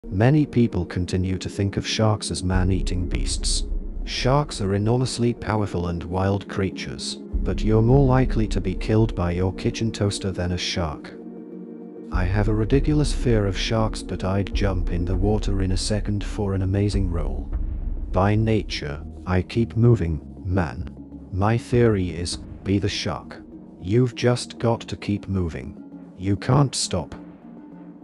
Many people continue to think of sharks as man-eating beasts. Sharks are enormously powerful and wild creatures, but you're more likely to be killed by your kitchen toaster than a shark. I have a ridiculous fear of sharks, but I'd jump in the water in a second for an amazing roll. By nature, I keep moving, man. My theory is, be the shark. You've just got to keep moving. You can't stop.